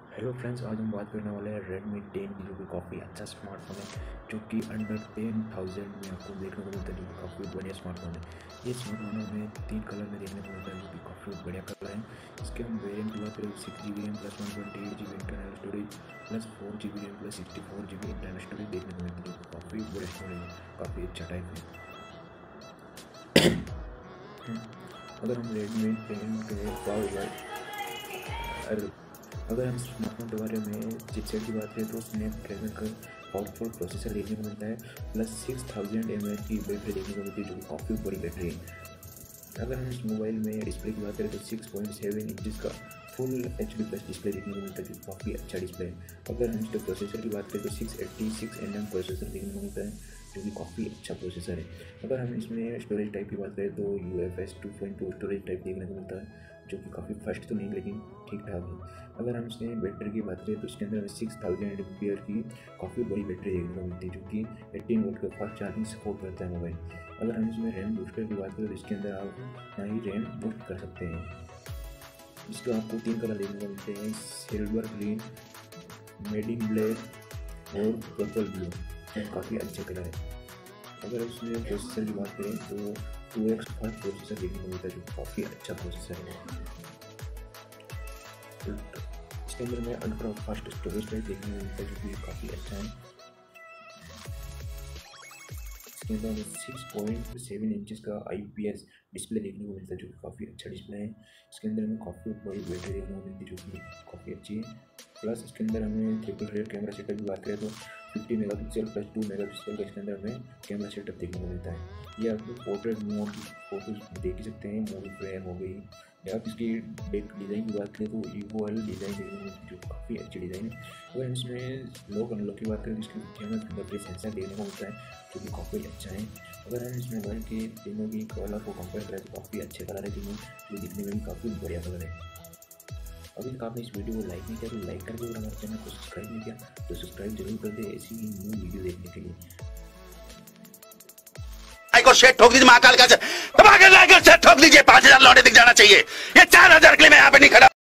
Hello friends, आज हम बात करने वाले हैं Redmi 10 की, जो कि काफ़ी अच्छा स्मार्टफोन है, जो कि अंडर 10,000 में आपको देखने को मिलता है, जो कि काफ़ी बढ़िया स्मार्टफोन है। ये स्मार्टफोन हमें 3 कलर में देखने को मिलता है, जो कि काफ़ी बढ़िया कलर है। इसके हम वेरियंट की बात करें 6GB RAM plus 128GB internal storage plus 4GB RAM plus 64GB internal storage देखने को मिलती है, जो कि काफ़ी बढ़िया स्टोरेज है, काफ़ी अच्छा टाइप है। अगर हम Redmi 10 के अगर हम स्मार्टफोन के बारे में चिपसेट की बात करें तो स्नैपड्रैगन का पावरफुल प्रोसेसर देखने को मिलता है, प्लस 6000 mAh की बैटरी देखने को मिलती है, जो कि काफ़ी बड़ी बैटरी है। अगर हम इस मोबाइल में डिस्प्ले की बात करें तो 6.7 इंचज़ का फुल HD प्लस डिस्प्ले देखने को मिलता है, जो काफ़ी अच्छा डिस्प्ले है। अगर हम इसके प्रोसेसर की बात करें तो 686nm प्रोसेसर देखने को मिलता है, जो कि काफ़ी अच्छा प्रोसेसर है। अगर हम इसमें स्टोरेज टाइप की बात करें तो UFS 2.2 स्टोरेज टाइप देखने को मिलता है, जो कि काफ़ी फास्ट तो नहीं लेकिन ठीक ठाक है। अगर हम इसमें बैटरी की बात करें तो इसके अंदर 6000 mAh की काफ़ी बड़ी बैटरी देखने को मिलती है, जो कि 18 वोल्ट का फास्ट चार्जिंग सपोर्ट करता है मोबाइल। अगर हम इसमें रैम बूस्टर की बात करें तो इसके अंदर आप नई रैम बूस्ट कर सकते हैं। इसके आपको 3 कलर देखने को मिलते हैं, सिल्वर ग्रीन, मेडिन ब्लैक और पर्पल ब्लू, काफ़ी अच्छे कलर है। अगर इसमें प्रोसेसर की बात करें तो 2x फास्ट प्रोसेसर देखने को मिलता है, जो काफ़ी अच्छा प्रोसेसर है। इसके अंदर में अल्ट्रा फास्ट स्टोरेज टाइप देखने को मिलता है, जो कि काफ़ी अच्छा है। इसके अंदर 6.7 इंचज़ का IPS डिस्प्ले देखने को मिलता है, जो कि काफ़ी अच्छा डिस्प्ले है। इसके अंदर हमें काफ़ी बड़ी बैटरी देखने को मिलती है, जो कि काफ़ी अच्छी है। प्लस इसके अंदर हमें ट्रिपल रेड कैमरा सेटअप की बात करें तो 50 मेगापिक्सल प्लस 2 मेगापिक्सल का इसके अंदर हमें कैमरा सेटअप देखने को मिलता है। ये आपको पोर्ट्रेट मोड की फोटोज देख ही सकते हैं, मूवी फ्रेम हो गई, या आप इसकी बैक डिज़ाइन की बात करें तो ईवो वाली डिज़ाइन देखने को मिलती है, जो काफ़ी अच्छी डिज़ाइन है। अगर हम इसमें लॉक अनलॉक की बात करें तो इसके पीछे हमें फिंगरप्रिंट सेंसर देखने को मिलता है, जो कि काफ़ी अच्छा है। अगर हम इस मोबाइल के तीनों की कलर को कंपेयर करें तो काफ़ी अच्छे कलर है तीनों, जो दिखने में भी काफ़ी बढ़िया कलर है। अभी तक आपने इस वीडियो को लाइक नहीं किया तो लाइक कर दो, और हमारे चैनल को सब्सक्राइब नहीं किया तो सब्सक्राइब जरूर कर दे ऐसी ही न्यू वीडियो देखने के लिए। लाइक और शेयर ठोक दीजिए, महाकाल का दबा के लाइक और शेयर ठोक दीजिए। 5000 लौटे दिख जाना चाहिए। ये 4000 के लिए मैं यहाँ पे नहीं खड़ा।